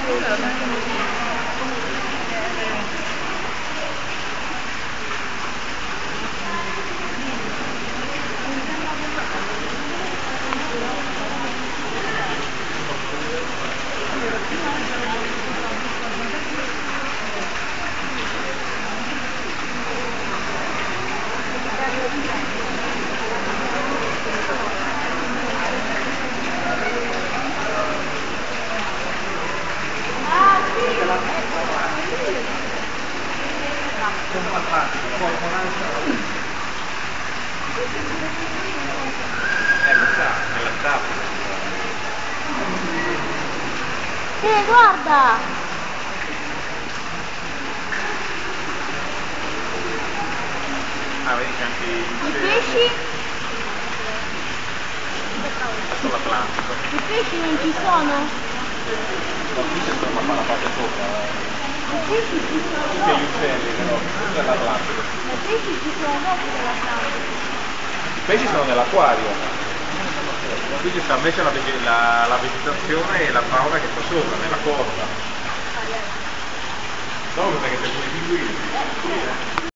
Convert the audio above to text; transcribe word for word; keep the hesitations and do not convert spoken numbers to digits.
Eh, guarda! Ah, vedi che anche I pesci? sulla Atlantico. I pesci non ci sono? Ma qui c'è solo una parte sopra. I pesci ci sono Tutti gli dopo. uccelli, però, questo è l'Atlantico. I pesci ci sono dopo dell'Atlantico. I pesci sono nell'acquario. Qui ci sta invece la, la, la vegetazione e la fauna che sta sopra, nella costa. Dopo perché c'è pure i pinguini.